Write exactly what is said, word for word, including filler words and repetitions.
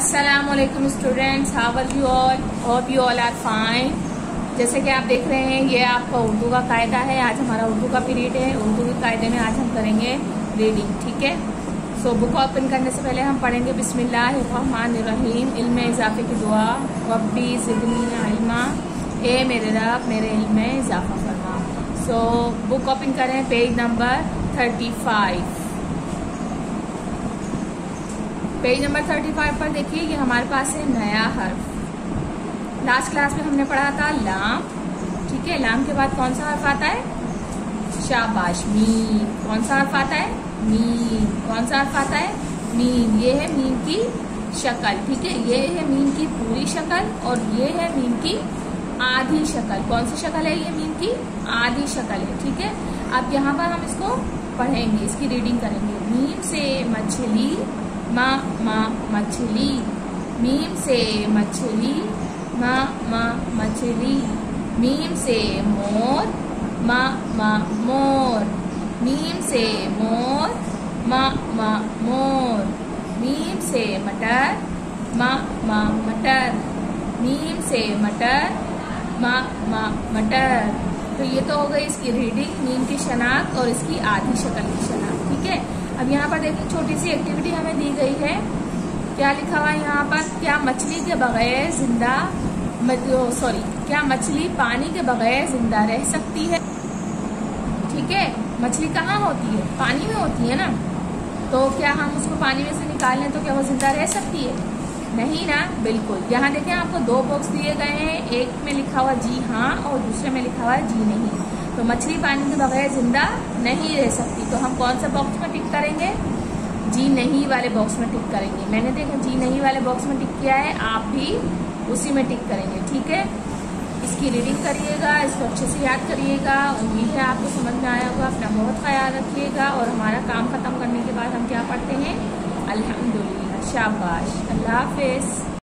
अस्सलामुअलैकुम students, how are you all? Hope you all are fine. जैसे कि आप देख रहे हैं, ये आपका उर्दू का कायदा है। आज हमारा उर्दू का पीरियड है। उर्दू के कायदे में आज हम करेंगे रीडिंग, ठीक है। सो बुक ओपन करने से पहले हम पढ़ेंगे बिस्मिल्लाहिर्रहमानिर्रहीम। इल्म इजाफे की दुआ। रब्बी ज़िदनी इल्मा, ए मेरे रब मेरे इल्म में इजाफा फरमा। सो बुक ओपन करें, page number thirty five. Page number thirty five पर देखिए, ये हमारे पास है नया हर्फ। लास्ट क्लास में हमने पढ़ा था लाम, ठीक है। लाम के बाद कौन सा हर्फ आता है? शाबाश, मीम। कौन सा हर्फ आता है? मीम। कौन सा हर्फ आता है? मीम। ये है मीम की शक्ल, ठीक है। ये है मीम की पूरी शक्ल और ये है मीम की आधी शक्ल। कौन सी शक्ल है? ये मीम की आधी शक्ल है, ठीक है। अब यहाँ पर हम इसको पढ़ेंगे, इसकी रीडिंग करेंगे। मीम से मछली, मा मा मछली। मीम से मछली, मा मा मछली। मीम से मोर, मा मा मोर। मीम से मोर, मा मा मोर। मीम से मटर, मा मा मटर। मीम से मटर, मा मा मटर। तो ये तो हो गई इसकी रीडिंग, मीम की शनाख्त और इसकी आधी शक्ल की शनाख्त, ठीक है। अब यहाँ पर देखिए, छोटी सी एक्टिविटी हमें दी गई है। क्या लिखा हुआ है यहाँ पर? क्या मछली के बगैर जिंदा, सॉरी क्या मछली पानी के बगैर जिंदा रह सकती है? ठीक है, मछली कहाँ होती है? पानी में होती है ना। तो क्या हम उसको पानी में से निकाल लें तो क्या वो जिंदा रह सकती है? नहीं ना, बिल्कुल। यहाँ देखें, आपको दो बॉक्स दिए गए हैं। एक में लिखा हुआ जी हाँ और दूसरे में लिखा हुआ जी नहीं। तो मछली पानी के बगैर जिंदा नहीं रह सकती। तो हम कौन सा बॉक्स में टिक करेंगे? जी नहीं वाले बॉक्स में टिक करेंगे। मैंने देखा जी नहीं वाले बॉक्स में टिक किया है, आप भी उसी में टिक करेंगे, ठीक है। इसकी रीडिंग करिएगा, इसको अच्छे से याद करिएगा। उम्मीद है आपको समझ में आया होगा। अपना बहुत ख्याल रखिएगा। और हमारा काम खत्म करने के बाद हम क्या पढ़ते हैं? अल्हम्दुलिल्लाह। शाबाश, अल्लाह हाफिज।